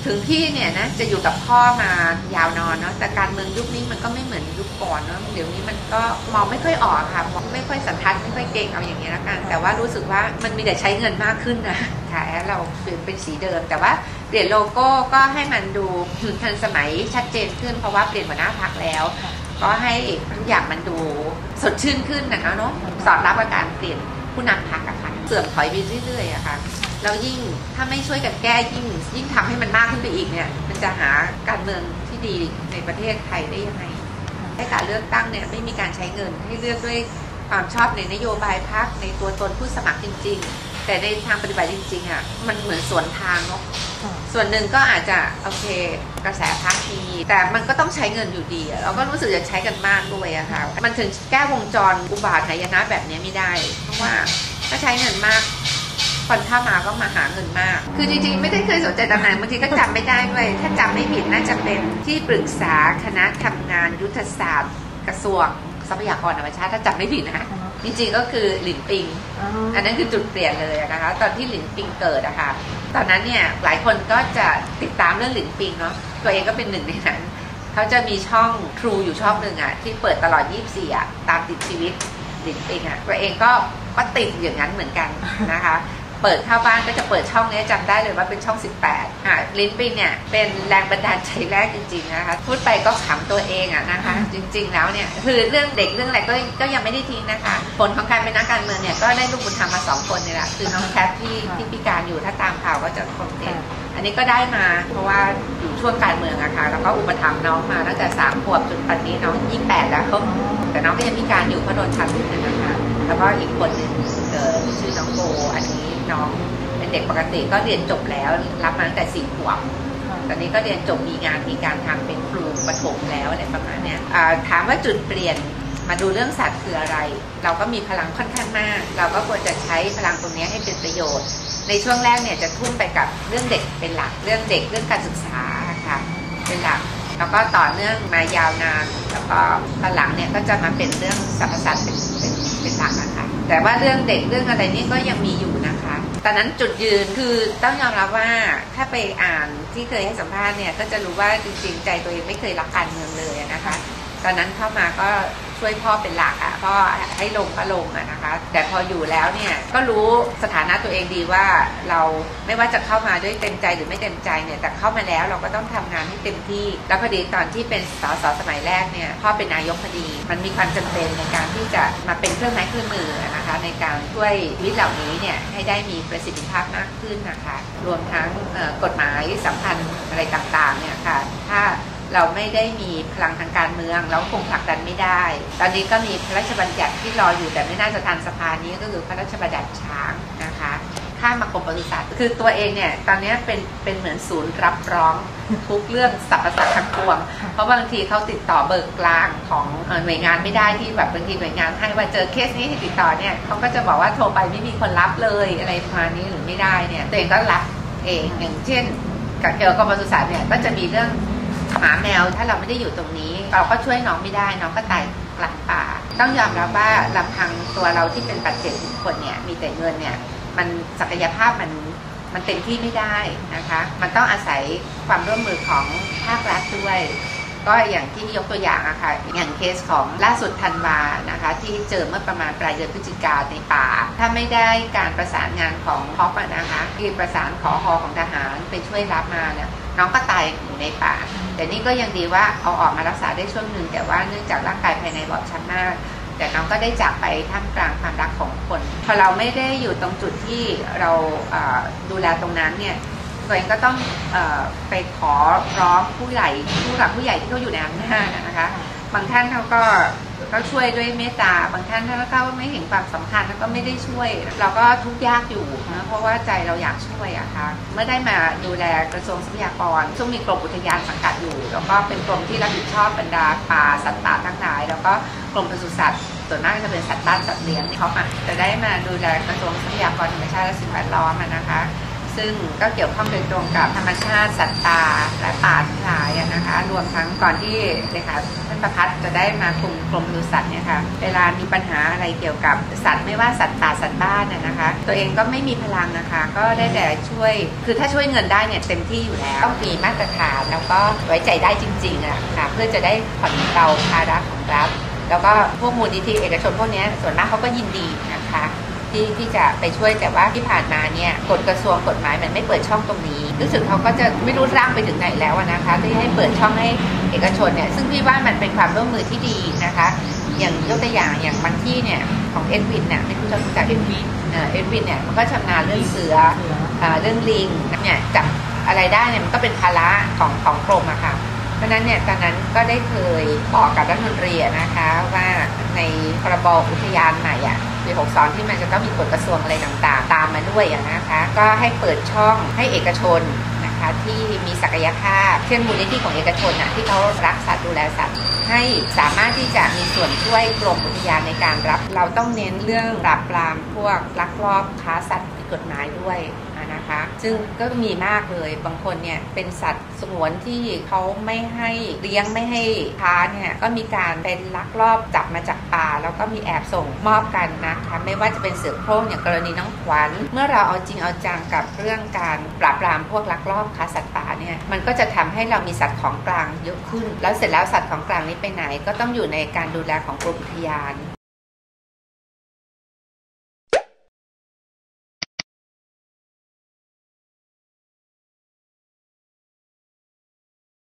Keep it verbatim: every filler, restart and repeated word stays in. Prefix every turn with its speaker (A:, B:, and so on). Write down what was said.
A: ถึงพี่เนี่ยนะจะอยู่กับพ่อมายาวนานเนาะแต่การเมืองยุคนี้มันก็ไม่เหมือนยุคก่อนเนาะเดี๋ยวนี้มันก็มองไม่ค่อยออกค่ะมองไม่ค่อยสันทัดไม่ค่อยเก่งเอาอย่างนี้ละกันแต่ว่ารู้สึกว่ามันมีแต่ใช้เงินมากขึ้นนะค่ะเราเปลี่ยนเป็นสีเดิมแต่ว่าเปลี่ยนโลโก้ก็ให้มันดูทันสมัยชัดเจนขึ้นเพราะว่าเปลี่ยนหัวหน้าพรรคแล้วก็ให้ทุกอย่างมันดูสดชื่นขึ้นนะคะเนาะสอดรับกับการเปลี่ยนผู้นำพรรคอะค่ะเสื่อมถอยไปเรื่อยๆอะค่ะแล้วยิ่งถ้าไม่ช่วยกันแก้ยิ่งยิ่งทำให้มันมากขึ้นไปอีกเนี่ยมันจะหาการเมืองที่ดีในประเทศไทยได้ยังไงให้การเลือกตั้งเนี่ยไม่มีการใช้เงินให้เลือกด้วยความชอบในนโยบายพรรคในตัวตนผู้สมัครจริงๆแต่ในทางปฏิบัติจริงๆอ่ะมันเหมือนสวนทางเนาะส่วนหนึ่งก็อาจจะโอเคกระแสพรรคดีแต่มันก็ต้องใช้เงินอยู่ดีเราก็รู้สึกจะใช้กันมากด้วยอะค่ะมันถึงแก้วงจรอุบาทหายนะแบบนี้ไม่ได้เพราะว่าถ้าใช้เงินมากคนเข้ามาก็มาหาเงินมากคือจริงๆไม่ได้เคยสนใจตำแหน่งบางทีก็จำไม่ได้ด้วยถ้าจำไม่ผิดน่าจะเป็นที่ปรึกษาคณะทำงานยุทธศาสตร์กระทรวงทรัพยากรธรรมชาติถ้าจำไม่ผิดนะคะจริงๆก็คือหลินปิงอันนั้นคือจุดเปลี่ยนเลยนะคะตอนที่หลินปิงเกิดอะค่ะตอนนั้นเนี่ยหลายคนก็จะติดตามเรื่องหลินปิงเนาะตัวเองก็เป็นหนึ่งในนั้นเขาจะมีช่องทรูอยู่ช่องหนึ่งอะที่เปิดตลอดยี่สิบสี่อะตามติดชีวิตหลินปิงอะตัวเองก็ก็ติดอย่างนั้นเหมือนกันนะคะเปิดเข้าบ้านก็จะเปิดช่องนี้จำได้เลยว่าเป็นช่องสิบแปดอ่ะลิ้นปิงเนี่ยเป็นแรงบันดาลใจแรกจริงๆนะคะพูดไปก็ขำตัวเองอ่ะนะคะจริงๆแล้วเนี่ยคือเรื่องเด็กเรื่องอะไรก็ก็ยังไม่ได้ทิ้งนะคะผลของการเป็นนักการเมืองเนี่ยก็ได้ลูกบุญธรรมมาสองคนนี่แหละคือน้องแคทที่ที่พิการอยู่ถ้าตามข่าวก็จะคนเด่นอันนี้ก็ได้มาเพราะว่าอยู่ช่วงการเมืองอะค่ะแล้วก็อุปถัมภ์น้องมาตั้งแต่สามขวบจนปัจจุบันนี้น้องยี่สิบแปดแล้วเขาแต่น้องก็ยังพิการอยู่เพราะโดนชักอยู่นะคะแล้วก็อีกคนหนึ่งเกิดชื่อน้องโบอันนี้น้องเป็นเด็กปกติก็เรียนจบแล้วรับมาตั้งแต่สี่ขวบตอนนี้ก็เรียนจบมีงานมีการทำเป็นครูประถมแล้วอะไรประมาณนี้ถามว่าจุดเปลี่ยนมาดูเรื่องสัตว์คืออะไรเราก็มีพลังค่อนข้างมากเราก็ควรจะใช้พลังตรงนี้ให้เป็นประโยชน์ในช่วงแรกเนี่ยจะทุ่มไปกับเรื่องเด็กเป็นหลักเรื่องเด็กเรื่องการศึกษาค่ะเป็นหลักแล้วก็ต่อเนื่องมายาวนานแล้วก็ตอนหลังเนี่ยก็จะมาเป็นเรื่องสรรพสัตว์เป็นเป็นเป็นหลักนะคะแต่ว่าเรื่องเด็กเรื่องอะไรนี่ก็ยังมีอยู่นะคะตอนนั้นจุดยืนคือต้องยอมรับว่าถ้าไปอ่านที่เคยให้สัมภาษณ์เนี่ยก็จะรู้ว่าจริงๆใจตัวเองไม่เคยรักการเมืองเลยนะคะตอนนั้นเข้ามาก็ช่วยพ่อเป็นหลักอ่ะพ่อให้ลงก็ลงอ่ะนะคะแต่พออยู่แล้วเนี่ยก็รู้สถานะตัวเองดีว่าเราไม่ว่าจะเข้ามาด้วยเต็มใจหรือไม่เต็มใจเนี่ยแต่เข้ามาแล้วเราก็ต้องทำงานให้เต็มที่แล้วพอดีตอนที่เป็นสสสมัยแรกเนี่ยพ่อเป็นนายกพอดีมันมีความจำเป็นในการที่จะมาเป็นเครื่องไม้เครื่องมือนะคะในการช่วยชีวิตเหล่านี้เนี่ยให้ได้มีประสิทธิภาพมากขึ้นนะคะรวมทั้งกฎหมายสำคัญอะไรต่างๆเนี่ยค่ะถ้าเราไม่ได้มีพลังทางการเมืองเราคงผลักดันไม่ได้ตอนนี้ก็มีพระราชบัญญัติที่รออยู่แต่ไม่น่าจะทันสภานี้ก็คือพระราชบัญญัติช้างนะคะข้ามมากรมปศุสัตว์คือตัวเองเนี่ยตอนนี้เป็นเป็นเหมือนศูนย์รับร้องทุกเรื่องสรรพสัตว์ทั้งปวงเพราะบางทีเขาติดต่อเบิกกลางของหน่วยงานไม่ได้ที่แบบบางทีหน่วยงานให้ว่าเจอเคสนี้ให้ติดต่อเนี่ยเขาก็จะบอกว่าโทรไปไม่มีคนรับเลยอะไรประมาณนี้หรือไม่ได้เนี่ยตัวเองก็รับเองอย่างเช่นกับเกี่ยวกับกรมปศุสัตว์เนี่ยก็จะมีเรื่องหมาแมวถ้าเราไม่ได้อยู่ตรงนี้เราก็ช่วยน้องไม่ได้น้องก็ตายกลางป่าต้องยอมรับว่าลำพังตัวเราที่เป็นปัจเจกบุคคลเนี่ยมีแต่เงินเนี่ยมันศักยภาพมันมันเต็มที่ไม่ได้นะคะมันต้องอาศัยความร่วมมือของภาครัฐด้วยก็อย่างที่ยกตัวอย่างอะค่ะอย่างเคสของล่าสุดธันวานะคะที่เจอเมื่อประมาณปลายเดือนพฤศจิกายนในป่าถ้าไม่ได้การประสานงานของพอปนะคะที่ประสานขอฮอของทหารไปช่วยรับมาเนี่ยน้องก็ตายอยู่ในป่าแต่นี่ก็ยังดีว่าเอาออกมารักษาได้ช่วงหนึ่งแต่ว่าเนื่องจากร่างกายภายในบอบช้ำมากแต่น้องก็ได้จากไปท่ามกลางความรักของคนพอเราไม่ได้อยู่ตรงจุดที่เราดูแลตรงนั้นเนี่ยตัวเองก็ต้องเอ่อไปขอร้องผู้ใหญ่ผู้หลักผู้ใหญ่ที่เขาอยู่ในอำนาจนะคะบางท่านเขาก็ก็ช่วยด้วยเมตตาบางท่านถ้าเขาไม่เห็นความสำคัญแล้วก็ไม่ได้ช่วยเราก็ทุกข์ยากอยู่นะเพราะว่าใจเราอยากช่วยอะค่ะเมื่อได้มาดูแลกระทรวงทรัพยากรซึ่งมีกรมอุทยานสังกัดอยู่แล้วก็เป็นกรมที่รับผิดชอบบรรดาป่าสัตว์ป่าทั้งหลายแล้วก็กรมปศุสัตว์ส่วนมากจะเป็นสัตว์บ้านสัตว์เลี้ยงเขามาจะได้มาดูแลกระทรวงทรัพยากรธรรมชาติและสิ่งแวดล้อมนะคะซึ่งก็เกี่ยวข้องโดยตรงกับธรรมชาติสัตว์ป่าและป่าทั้งหลายนะคะรวมทั้งก่อนที่เลยค่ะท่านประพัฒน์จะได้มาคุมกรมปศุสัตว์เนี่ยค่ะเวลามีปัญหาอะไรเกี่ยวกับสัตว์ไม่ว่าสัตว์ป่าสัตว์บ้านนะคะ ตัวเองก็ไม่มีพลังนะคะก็ได้แต่ช่วยคือถ้าช่วยเงินได้เนี่ยเต็มที่อยู่แล้วต้องมีมาตรฐานแล้วก็ไว้ใจได้จริงๆอะค่ะเพื่อจะได้ผ่อนเบาภาระของรัฐแล้วก็พวกมูลนิธิเอกชนพวกนี้ส่วนมากเขาก็ยินดีนะคะที่ที่จะไปช่วยแต่ว่าที่ผ่านมาเนี่ยกฎกระทรวงกฎหมายมันไม่เปิดช่องตรงนี้รู้สึกเขาก็จะไม่รู้ร่างไปถึงไหนแล้วนะคะที่ให้เปิดช่องให้เอกชนเนี่ยซึ่งพี่ว่ามันเป็นความร่วมมือที่ดีนะคะอย่างยกตัวอย่างอย่างบางที่เนี่ยของเอ็ดวินเนี่ยไม่รู้จะรู้จักเอ็ดวินเอ็ดวินเนี่ยมันก็ชำนาญเรื่องเสือเรื่องลิงเนี่ยจับอะไรได้เนี่ยมันก็เป็นภาระของของกรมอะค่ะเพราะนั้นเนี่ยตอนนั้นก็ได้เคยบอกกับรัฐมนตรีนะคะว่าในพรบอุทยานใหม่อ่ะปีหกสิบสองที่มันจะต้องมีกฎกระทรวงอะไรต่างๆตามมาด้วยนะคะก็ให้เปิดช่องให้เอกชนนะคะที่มีศักยภาพเช่นมูลนิธิของเอกชนอ่ะที่เขารักสัตว์ดูแลสัตว์ให้สามารถที่จะมีส่วนช่วยกรมอุทยานในการรับเราต้องเน้นเรื่องปราบปรามพวกลักลอบค้าสัตว์ผิดกฎหมายด้วยนะคะซึ่งก็มีมากเลยบางคนเนี่ยเป็นสัตว์สงวนที่เขาไม่ให้เลี้ยงไม่ให้ค้าเนี่ยก็มีการเป็นลักลอบจับมาจากป่าแล้วก็มีแอบส่งมอบกันนะคะไม่ว่าจะเป็นเสือโคร่งอย่างกรณีน้องขวัญเมื่อเราเอาจริงเอาจังกับเรื่องการปราบปรามพวกลักลอบค้าสัตว์ป่าเนี่ยมันก็จะทำให้เรามีสัตว์ของกลางเยอะขึ้นแล้วเสร็จแล้วสัตว์ของกลางนี้ไปไหนก็ต้องอยู่ในการดูแลของกรมอุทยาน